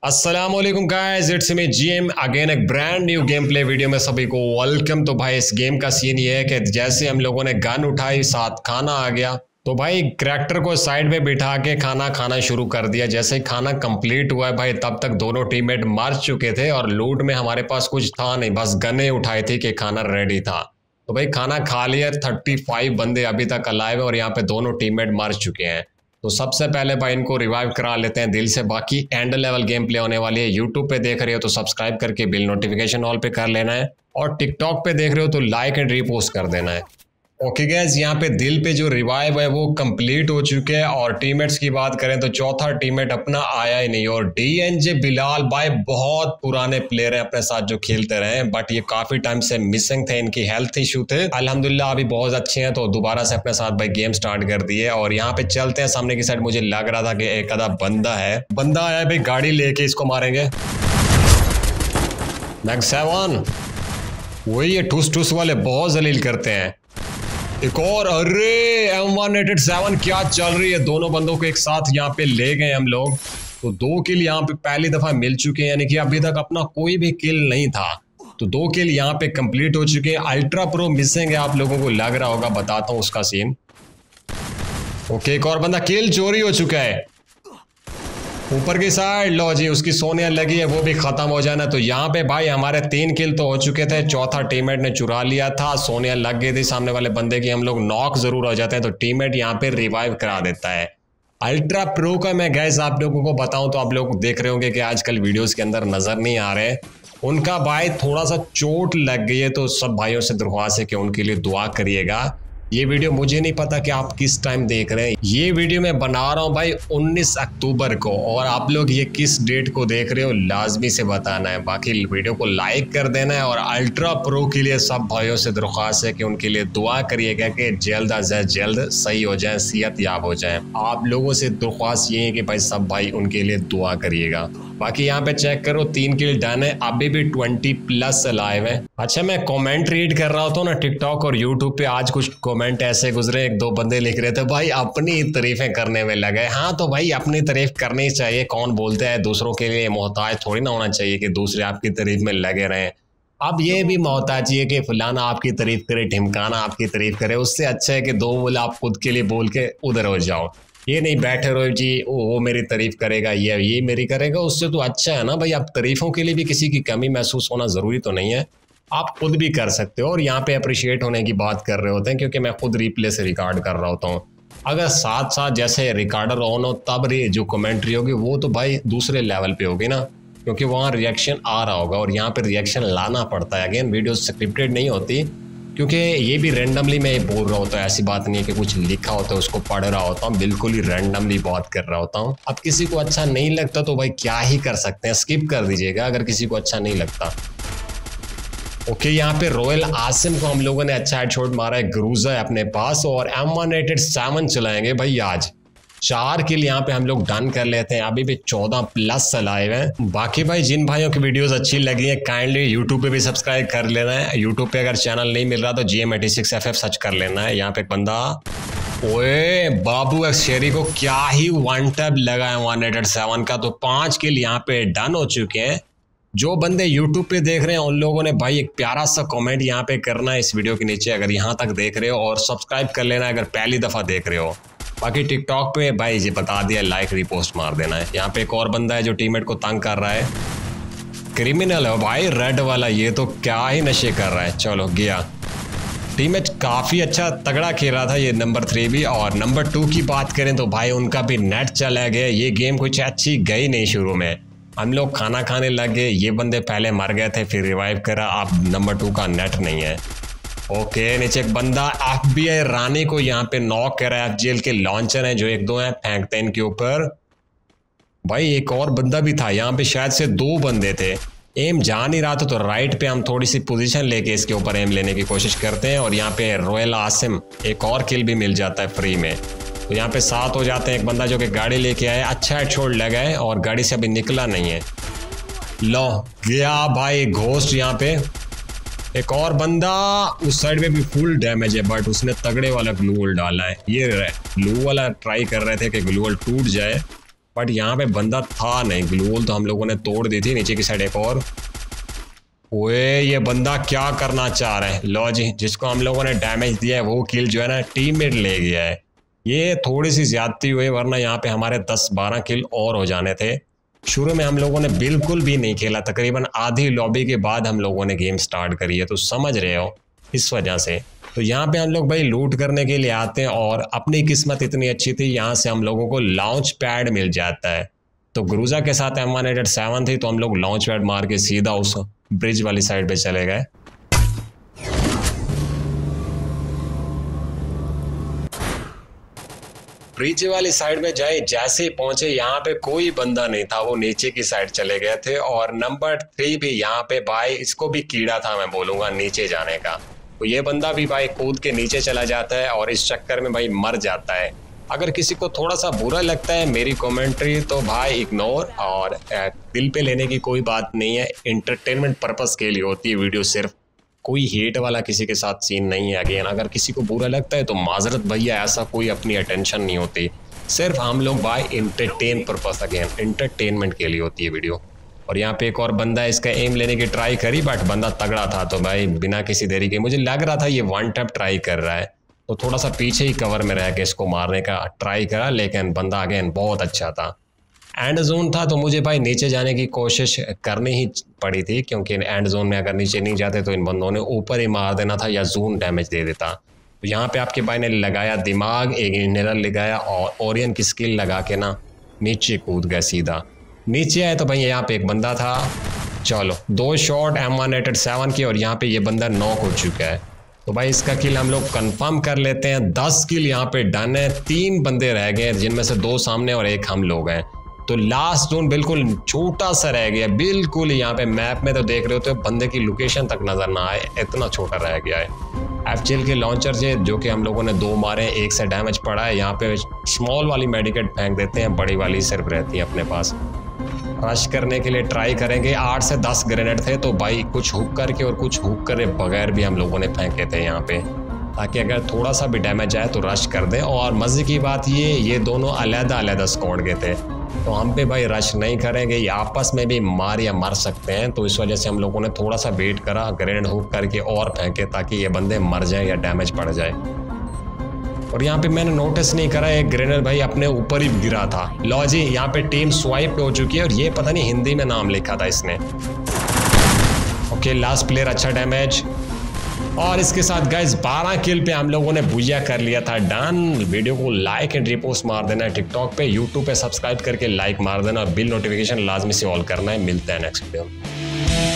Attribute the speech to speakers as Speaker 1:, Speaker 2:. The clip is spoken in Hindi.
Speaker 1: अस्सलामुअलैकुम guys, it's me GM again एक brand new game play video में सभी को वेलकम। तो भाई इस गेम का सीन ये है कि जैसे हम लोगों ने गन उठाई साथ खाना आ गया, तो भाई करैक्टर को साइड में बिठा के खाना खाना शुरू कर दिया। जैसे ही खाना कंप्लीट हुआ है भाई, तब तक दोनों टीममेट मर चुके थे और लूट में हमारे पास कुछ था नहीं, बस गने उठाई थी कि खाना रेडी था। तो भाई खाना खा लिया, 35 बंदे अभी तक अलाइव है और यहाँ पे दोनों टीममेट मर चुके हैं। तो सबसे पहले भाई इनको रिवाइव करा लेते हैं दिल से। बाकी एंड लेवल गेम प्ले होने वाली है। यूट्यूब पे देख रहे हो तो सब्सक्राइब करके बिल नोटिफिकेशन ऑल पे कर लेना है, और टिकटॉक पे देख रहे हो तो लाइक एंड रीपोस्ट कर देना है। ओके गाइस, यहाँ पे दिल पे जो रिवाइव है वो कंप्लीट हो चुके हैं। और टीममेट्स की बात करें तो चौथा टीममेट अपना आया ही नहीं। और डीएनजे बिलाल भाई बहुत पुराने प्लेयर हैं अपने साथ जो खेलते रहे हैं, बट ये काफी टाइम से मिसिंग थे, इनकी हेल्थ इशू थे। अल्हम्दुलिल्लाह अभी बहुत अच्छे हैं, तो दोबारा से अपने साथ भाई गेम स्टार्ट कर दिए। और यहाँ पे चलते हैं सामने की साइड। मुझे लग रहा था कि एक आधा बंदा आया भाई, गाड़ी लेके इसको मारेंगे। मैक्स 7 वही है, ठूस ठूस वाले बहुत जलील करते हैं। एक और, अरे M187 क्या चल रही है। दोनों बंदों को एक साथ यहाँ पे ले गए हम लोग। तो 2 किल यहाँ पे पहली दफा मिल चुके हैं, यानी कि अभी तक अपना कोई भी किल नहीं था। तो 2 किल यहाँ पे कंप्लीट हो चुके हैं। अल्ट्रा प्रो मिसिंग है, आप लोगों को लग रहा होगा, बताता हूँ उसका सीन। ओके, एक और बंदा किल चोरी हो चुका है ऊपर की साइड। लो जी, उसकी सोनिया लगी है, वो भी खत्म हो जाना। तो यहाँ पे भाई हमारे 3 किल तो हो चुके थे, चौथा टीममेट ने चुरा लिया था। सोनिया लग गई थी सामने वाले बंदे की, हम लोग नॉक जरूर हो जाते हैं। तो टीममेट यहाँ पे रिवाइव करा देता है। अल्ट्रा प्रो का मैं गैस आप लोगों को बताऊं तो आप लोग देख रहे होंगे कि आजकल वीडियोस के अंदर नजर नहीं आ रहे। उनका भाई थोड़ा सा चोट लग गई है, तो सब भाइयों से दरख्वास्त है कि उनके लिए दुआ करिएगा। ये वीडियो मुझे नहीं पता कि आप किस टाइम देख रहे हैं। ये वीडियो मैं बना रहा हूँ भाई 19 अक्टूबर को, और आप लोग ये किस डेट को देख रहे हो लाजमी से बताना है। बाकी वीडियो को लाइक कर देना है। और अल्ट्रा प्रो के लिए सब भाइयों से दरख्वास्त है कि उनके लिए दुआ करिएगा कि जल्द अज जल्द सही हो जाए, सेहत याब हो जाए। आप लोगों से दरख्वास्त ये है कि भाई सब भाई उनके लिए दुआ करिएगा। बाकी यहाँ पे चेक करो 3 किल डन है, अभी भी 20+ लाइव है। अच्छा, मैं कमेंट रीड कर रहा होता हूँ ना टिकटॉक और यूट्यूब पे, आज कुछ कमेंट ऐसे गुजरे, 1-2 बंदे लिख रहे थे भाई अपनी तारीफें करने में लगे। हाँ तो भाई अपनी तारीफ करनी चाहिए, कौन बोलते हैं दूसरों के लिए मोहताज थोड़ी ना होना चाहिए कि दूसरे आपकी तारीफ में लगे रहें। अब ये भी मोहताज है कि फलाना आपकी तारीफ करे, ढिमकाना आपकी तारीफ करे, उससे अच्छा है कि 2 बोल आप खुद के लिए बोल के उधर हो जाओ। ये नहीं बैठे रहो जी वो मेरी तारीफ करेगा, ये मेरी करेगा, उससे तो अच्छा है ना भाई। आप तारीफों के लिए भी किसी की कमी महसूस होना ज़रूरी तो नहीं है, आप खुद भी कर सकते हो। और यहाँ पे अप्रिशिएट होने की बात कर रहे होते हैं, क्योंकि मैं खुद रिप्ले से रिकॉर्ड कर रहा होता हूँ। अगर साथ साथ जैसे रिकॉर्डर ऑन हो तब जो कमेंट्री होगी वो तो भाई दूसरे लेवल पे होगी ना, क्योंकि वहाँ रिएक्शन आ रहा होगा और यहाँ पे रिएक्शन लाना पड़ता है। अगेन वीडियो स्क्रिप्टेड नहीं होती, क्योंकि ये भी रैंडमली मैं बोल रहा होता है। ऐसी बात नहीं है कि कुछ लिखा होता है उसको पढ़ रहा होता हूँ, बिल्कुल ही रैंडमली बात कर रहा होता हूँ। अब किसी को अच्छा नहीं लगता तो भाई क्या ही कर सकते हैं, स्किप कर दीजिएगा अगर किसी को अच्छा नहीं लगता। ओके, यहाँ पे रॉयल आसिम को हम लोगों ने अच्छा हेडशॉट मारा है, ग्रूजा है अपने पास। और M187 चलाएंगे भाई आज। 4 किल यहाँ पे हम लोग डन कर लेते हैं, अभी भी 14+ लाइव हैं। बाकी भाई जिन भाइयों की वीडियोस अच्छी लगी है काइंडली यूट्यूब पे भी सब्सक्राइब कर लेना है। यूट्यूब पे अगर चैनल नहीं मिल रहा तो GM86FF सर्च कर लेना है। यहाँ पे एक बंदा, ओए बाबू एक्स शेरी को क्या ही 1 टैप लगा है 187 का। तो 5 किल यहाँ पे डन हो चुके हैं। जो बंदे YouTube पे देख रहे हैं उन लोगों ने भाई एक प्यारा सा कमेंट यहाँ पे करना है इस वीडियो के नीचे, अगर यहाँ तक देख रहे हो, और सब्सक्राइब कर लेना अगर पहली दफ़ा देख रहे हो। बाकी टिकटॉक पे भाई जी बता दिया, लाइक रिपोस्ट मार देना है। यहाँ पे एक और बंदा है जो टीममेट को तंग कर रहा है, क्रिमिनल है भाई रेड वाला, ये तो क्या ही नशे कर रहा है। चलो गया, टीममेट काफ़ी अच्छा तगड़ा खेल रहा था ये नंबर 3 भी। और नंबर 2 की बात करें तो भाई उनका भी नेट चला गया। ये गेम कुछ अच्छी गई नहीं, शुरू में हम लोग खाना खाने लग गए, ये बंदे पहले मर गए थे फिर रिवाइव करा, अब नंबर 2 का नेट नहीं है। ओके, नीचे एक बंदा FBI रानी को यहाँ पे नॉक कर रहा है। FGL के लॉन्चर हैं जो 1-2 हैं, फेंकते हैं इनके ऊपर। भाई एक और बंदा भी था यहाँ पे, शायद से 2 बंदे थे। एम जा नहीं रहा था तो राइट पे हम थोड़ी सी पोजीशन लेके इसके ऊपर एम लेने की कोशिश करते हैं। और यहाँ पे रॉयल आसिम एक और किल भी मिल जाता है फ्री में। तो यहाँ पे 7 हो जाते हैं। एक बंदा जो कि गाड़ी लेके आया, अच्छा हेडशॉट लगा है और गाड़ी से अभी निकला नहीं है। लो गया भाई घोस्ट। यहाँ पे एक और बंदा, उस साइड में भी फुल डैमेज है, बट उसने तगड़े वाला ग्लू वॉल डाला है। ये ग्लू वाला ट्राई कर रहे थे कि ग्लू वॉल टूट जाए, बट यहाँ पे बंदा था नहीं। ग्लू वॉल तो हम लोगों ने तोड़ दी थी। नीचे की साइड एक और। ओए ये बंदा क्या करना चाह रहा है। लो जी, जिसको हम लोगों ने डैमेज दिया है वो किल जो है ना टीममेट ले गया है। ये थोड़ी सी ज्यादती हुई, वरना यहाँ पे हमारे 10-12 किल और हो जाने थे। शुरू में हम लोगों ने बिल्कुल भी नहीं खेला। तकरीबन आधी लॉबी के बाद हम लोगों ने गेम स्टार्ट करी है, तो समझ रहे हो इस वजह से। तो यहाँ पे हम लोग भाई लूट करने के लिए आते हैं और अपनी किस्मत इतनी अच्छी थी, यहाँ से हम लोगों को लॉन्च पैड मिल जाता है। तो ग्रूजा के साथ M187 थी, तो हम लोग लॉन्च पैड मार के सीधा उस ब्रिज वाली साइड पे चले गए। ब्रिज वाली साइड में जाए जैसे ही पहुंचे, यहाँ पे कोई बंदा नहीं था, वो नीचे की साइड चले गए थे। और नंबर 3 भी यहाँ पे भाई, इसको भी कीड़ा था मैं बोलूंगा नीचे जाने का। तो ये बंदा भी भाई कूद के नीचे चला जाता है और इस चक्कर में भाई मर जाता है। अगर किसी को थोड़ा सा बुरा लगता है मेरी कमेंट्री, तो भाई इग्नोर, और दिल पे लेने की कोई बात नहीं है। एंटरटेनमेंट पर्पस के लिए होती है वीडियो, सिर्फ कोई हेट वाला किसी के साथ सीन नहीं है। अगेन अगर किसी को बुरा लगता है तो माजरत भैया, ऐसा कोई अपनी अटेंशन नहीं होती। सिर्फ हम लोग भाई एंटरटेन पर्पस, अगेन एंटरटेनमेंट के लिए होती है वीडियो। और यहाँ पे एक और बंदा, इसका एम लेने की ट्राई करी बट बंदा तगड़ा था, तो भाई बिना किसी देरी के मुझे लग रहा था ये वन टैप ट्राई कर रहा है, तो थोड़ा सा पीछे ही कवर में रह के इसको मारने का ट्राई करा। लेकिन बंदा अगेन बहुत अच्छा था। एंड जोन था तो मुझे भाई नीचे जाने की कोशिश करनी ही पड़ी थी, क्योंकि एंड जोन में अगर नीचे नहीं जाते तो इन बंदों ने ऊपर ही मार देना था या जोन डैमेज दे देता। तो यहाँ पे आपके भाई ने लगाया दिमाग, एक इनरल लगाया और ओरियन की स्किल लगा के ना नीचे कूद गया सीधा। नीचे आए तो भाई यहाँ पे एक बंदा था। चलो 2 शॉट M187 की और यहाँ पे ये बंदा नॉक हो चुका है। तो भाई इसका किल हम लोग कंफर्म कर लेते हैं। 10 किल यहाँ पे डन है। 3 बंदे रह गए, जिनमें से 2 सामने और 1 हम लोग हैं। तो लास्ट जोन बिल्कुल छोटा सा रह गया, बिल्कुल यहाँ पे मैप में तो देख रहे हो तो बंदे की लोकेशन तक नजर ना आए, इतना छोटा रह गया है। FGL के लॉन्चर से जो कि हम लोगों ने 2 मारे, 1 से डैमेज पड़ा है। यहाँ पे स्मॉल वाली मेडिकेट फेंक देते हैं, बड़ी वाली सिर्फ रहती है अपने पास। रश करने के लिए ट्राई करेंगे। 8 से 10 ग्रेनेड थे, तो भाई कुछ हुक करके और कुछ हुक करे बगैर भी हम लोगों ने फेंके थे यहाँ पे, ताकि अगर थोड़ा सा भी डैमेज आए तो रश कर दें। और मजे की बात ये दोनों अलग-अलग स्क्वाड के थे, तो हम पे भाई रश नहीं करेंगे, ये आपस में भी मार या मर सकते हैं। तो इस वजह से हम लोगों ने थोड़ा सा वेट करा, ग्रेनेड हुक करके और फेंके ताकि ये बंदे मर जाए या डैमेज पड़ जाए। और यहाँ पे मैंने नोटिस नहीं करा, एक ग्रेनेड भाई अपने ऊपर ही गिरा था। लो जी, यहाँ पे टीम स्वाइप हो चुकी है और ये पता नहीं हिंदी में नाम लिखा था इसने। ओके, लास्ट प्लेयर, अच्छा डैमेज। और इसके साथ गाइस 12 किल पे हम लोगों ने बुया कर लिया था डन। वीडियो को लाइक एंड रिपोस्ट मार देना है टिकटॉक पे, यूट्यूब पे सब्सक्राइब करके लाइक मार देना और बिल नोटिफिकेशन लाजमी से ऑल करना है। मिलता है नेक्स्ट वीडियो में।